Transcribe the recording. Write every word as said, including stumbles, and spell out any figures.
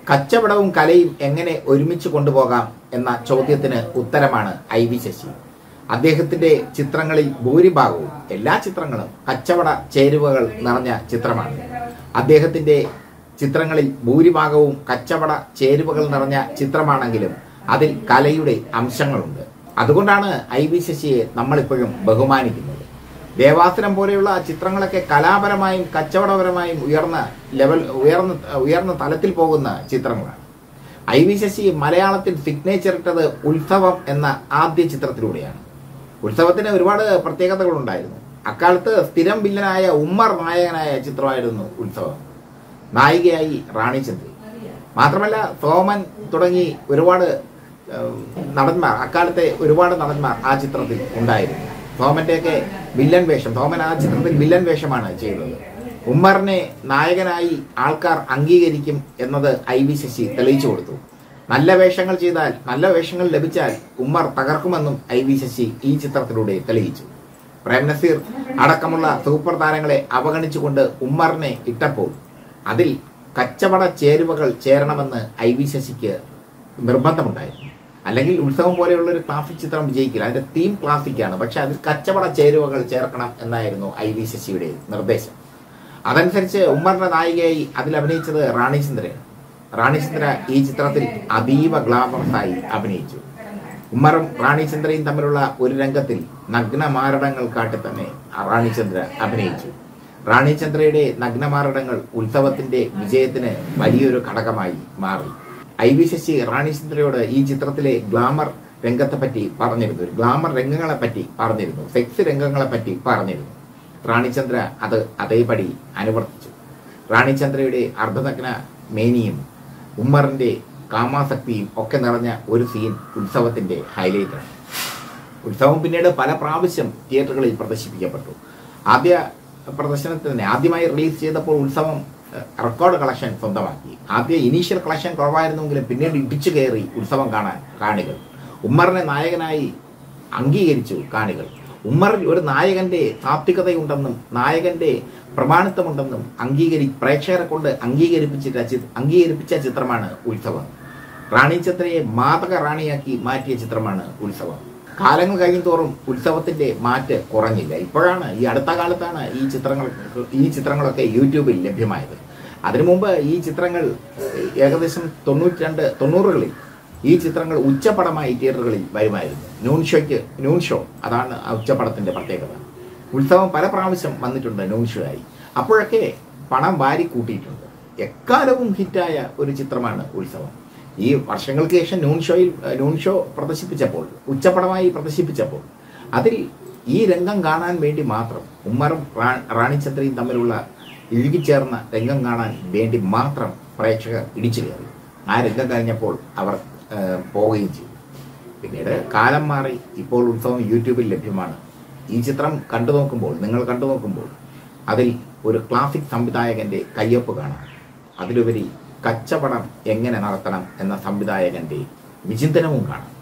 കച്ചവടവും കലയും എങ്ങനെ ഒരുമിച്ച് കൊണ്ടുപോകാം എന്ന ചോദ്യത്തിന് ഉത്തരമാണ് ഐ വി ശശി. അദ്ദേഹത്തിന്റെ ചിത്രങ്ങളിൽ ഭൂരിഭാഗവും, എല്ലാ ചിത്രങ്ങളും കച്ചവട ചേരുവകൾ നിറഞ്ഞ ചിത്രമാണ്. അദ്ദേഹത്തിന്റെ ചിത്രങ്ങളിൽ ഭൂരിഭാഗവും കച്ചവട ചേരുവകൾ നിറഞ്ഞ ചിത്രമാണെങ്കിലും അതിൽ കലയുടെ അംശങ്ങളുണ്ട്. അതുകൊണ്ടാണ് ഐ വി ശശിയെ നമ്മളിപ്പോഴും ബഹുമാനിക്കുന്നത്. ദേവാസുരം പോലെയുള്ള ചിത്രങ്ങളൊക്കെ കലാപരമായും കച്ചവടപരമായും ഉയർന്ന ലെവൽ ഉയർന്ന ഉയർന്ന തലത്തിൽ പോകുന്ന ചിത്രങ്ങളാണ്. ഐ വി ശശി മലയാളത്തിൽ സിഗ്നേച്ചർ ഇട്ടത് ഉത്സവം എന്ന ആദ്യ ചിത്രത്തിലൂടെയാണ്. ഉത്സവത്തിന് ഒരുപാട് പ്രത്യേകതകളുണ്ടായിരുന്നു. അക്കാലത്ത് സ്ഥിരം വില്ലനായ ഉമ്മർ നായകനായ ചിത്രമായിരുന്നു ഉത്സവം. നായികയായി റാണി ചന്ദ്രി. മാത്രമല്ല സോമൻ തുടങ്ങി ഒരുപാട് നടന്മാർ, അക്കാലത്തെ ഒരുപാട് നടന്മാർ ആ ചിത്രത്തിൽ ഉണ്ടായിരുന്നു. സോമന്റെയൊക്കെ വില്ലൻ വേഷം, സോമൻ ആ ചിത്രത്തിൽ വില്ലൻ വേഷമാണ് ചെയ്തത്. ഉമ്മറിനെ നായകനായി ആൾക്കാർ അംഗീകരിക്കും എന്നത് ഐ വി ശശി തെളിയിച്ചു കൊടുത്തു. നല്ല വേഷങ്ങൾ ചെയ്താൽ, നല്ല വേഷങ്ങൾ ലഭിച്ചാൽ ഉമ്മർ തകർക്കുമെന്നും ഐ വി ശശി ഈ ചിത്രത്തിലൂടെ തെളിയിച്ചു. പ്രേം നസീർ അടക്കമുള്ള സൂപ്പർ താരങ്ങളെ അവഗണിച്ചുകൊണ്ട് ഉമ്മറിനെ ഇട്ടപ്പോൾ അതിൽ കച്ചവട ചേരുവകൾ ചേരണമെന്ന് ഐ വി ശശിക്ക് നിർബന്ധമുണ്ടായിരുന്നു. അല്ലെങ്കിൽ ഉത്സവം പോലെയുള്ള ഒരു ക്ലാസിക് ചിത്രം വിജയിക്കില്ല. അതിന്റെ തീം ക്ലാസിക്കാണ്, പക്ഷെ അതിൽ കച്ചവട ചേരുവകൾ ചേർക്കണം എന്നായിരുന്നു ഐ വി ശശിയുടെ നിർദ്ദേശം. അതനുസരിച്ച് ഉമ്മറിന്റെ നായികയായി അതിൽ അഭിനയിച്ചത് റാണി ചന്ദ്രയാണ്. റാണി ചന്ദ്ര ഈ ചിത്രത്തിൽ അതീവ ഗ്ലാമറസായി അഭിനയിച്ചു. ഉമ്മറും റാണി ചന്ദ്രയും തമ്മിലുള്ള ഒരു രംഗത്തിൽ നഗ്നമാരടങ്ങൾ കാട്ടി തന്നെ റാണി ചന്ദ്ര അഭിനയിച്ചു. റാണി ചന്ദ്രയുടെ നഗ്നമാരടങ്ങൾ ഉത്സവത്തിന്റെ വിജയത്തിന് വലിയൊരു ഘടകമായി മാറി. ഐ വി ശശി റാണി ചന്ദ്രയോട് ഈ ചിത്രത്തിലെ ഗ്ലാമർ രംഗത്തെ പറ്റി പറഞ്ഞിരുന്നു, ഗ്ലാമർ രംഗങ്ങളെ പറ്റി പറഞ്ഞിരുന്നു, സെക്സ് രംഗങ്ങളെ പറ്റി പറഞ്ഞിരുന്നു. റാണി ചന്ദ്ര അത് അതേപടി അനുവർത്തിച്ചു. റാണി ചന്ദ്രയുടെ അർദ്ധനഗ്ന മേനിയും ഉമ്മറിന്റെ കാമാസക്തിയും ഒക്കെ നിറഞ്ഞ ഒരു സീൻ ഉത്സവത്തിന്റെ ഹൈലൈറ്റാണ്. ഉത്സവം പിന്നീട് പല പ്രാവശ്യം തിയേറ്ററുകളിൽ പ്രദർശിപ്പിക്കപ്പെട്ടു. ആദ്യ പ്രദർശനത്തിൽ തന്നെ ആദ്യമായി റിലീസ് ചെയ്തപ്പോൾ ഉത്സവം റെക്കോർഡ് കളക്ഷൻ സ്വന്തമാക്കി. ആദ്യ ഇനീഷ്യൽ കളക്ഷൻ കുറവായിരുന്നെങ്കിലും പിന്നീട് ഇടിച്ചു കയറി ഉത്സവം കാണാൻ കാണികൾ. ഉമ്മറിനെ നായകനായി അംഗീകരിച്ചു കാണികൾ. ഉമ്മറിൽ ഒരു നായകന്റെ താത്വികതയുണ്ടെന്നും നായകന്റെ പ്രമാണിത്വമുണ്ടെന്നും അംഗീകരി പ്രേക്ഷകരെ കൊണ്ട് അംഗീകരിപ്പിച്ചിട്ട് അംഗീകരിപ്പിച്ച ചിത്രമാണ് ഉത്സവം. റാണി ചന്ദ്രയെ മാതക റാണിയാക്കി മാറ്റിയ ചിത്രമാണ് ഉത്സവം. കാലങ്ങൾ കഴിയുന്തോറും ഉത്സവത്തിന്റെ മാറ്റ് കുറഞ്ഞില്ല. ഇപ്പോഴാണ്, ഈ അടുത്ത കാലത്താണ് ഈ ചിത്രങ്ങൾ ഈ ചിത്രങ്ങളൊക്കെ യൂട്യൂബിൽ ലഭ്യമായത്. അതിനു മുമ്പ് ഈ ചിത്രങ്ങൾ ഏകദേശം തൊണ്ണൂറ്റി രണ്ട് തൊണ്ണൂറുകളിൽ ഈ ചിത്രങ്ങൾ ഉച്ചപടമായി തിയേറ്ററുകളിൽ വരുമായിരുന്നു. നൂൺ ഷോയ്ക്ക് നൂൺ ഷോ അതാണ് ഉച്ചപടത്തിന്റെ പ്രത്യേകത. ഉത്സവം പല പ്രാവശ്യം വന്നിട്ടുണ്ട് നൂൺ ഷോ ആയി. അപ്പോഴൊക്കെ പണം വാരി കൂട്ടിയിട്ടുണ്ട്. എക്കാലവും ഹിറ്റായ ഒരു ചിത്രമാണ് ഉത്സവം. ഈ വർഷങ്ങൾക്ക് ശേഷം നൂൺ ഷോയിൽ നൂൺ ഷോ പ്രദർശിപ്പിച്ചപ്പോൾ, ഉച്ചപടമായി പ്രദർശിപ്പിച്ചപ്പോൾ അതിൽ ഈ രംഗം കാണാൻ വേണ്ടി മാത്രം, ഉമ്മറും റാണി ചന്ദ്രയും തമ്മിലുള്ള ഇഴുകിച്ചേർന്ന രംഗം കാണാൻ വേണ്ടി മാത്രം പ്രേക്ഷകർ ഇടിച്ചു കയറി. ആ രംഗം കഴിഞ്ഞപ്പോൾ അവർ പോവുകയും ചെയ്തു. പിന്നീട് കാലം മാറി, ഇപ്പോൾ ഉത്സവം യൂട്യൂബിൽ ലഭ്യമാണ്. ഈ ചിത്രം കണ്ടു നോക്കുമ്പോൾ, നിങ്ങൾ കണ്ടു നോക്കുമ്പോൾ അതിൽ ഒരു ക്ലാസിക് സംവിധായകന്റെ കയ്യൊപ്പ് കാണാം. അതിലുപരി കച്ചവടം എങ്ങനെ നടത്തണം എന്ന സംവിധായകന്റെ വിചിന്തനവും കാണാം.